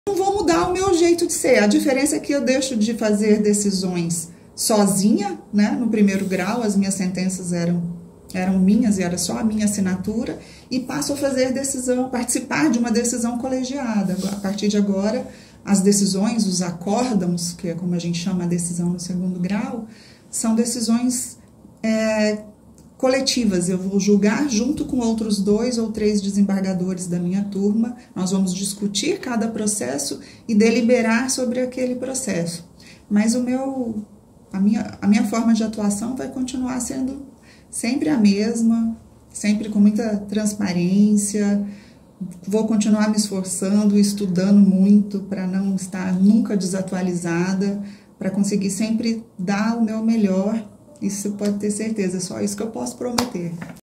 não vou mudar o meu jeito de ser. A diferença é que eu deixo de fazer decisões sozinha, né? No primeiro grau, as minhas sentenças eram minhas e era só a minha assinatura, e passo a fazer participar de uma decisão colegiada. A partir de agora, as decisões, os acórdãos, que é como a gente chama a decisão no segundo grau, são decisões coletivas. Eu vou julgar junto com outros 2 ou 3 desembargadores da minha turma, nós vamos discutir cada processo e deliberar sobre aquele processo. Mas a minha forma de atuação vai continuar sendo sempre a mesma, sempre com muita transparência. Vou continuar me esforçando, estudando muito para não estar nunca desatualizada, para conseguir sempre dar o meu melhor. Isso pode ter certeza, só isso que eu posso prometer.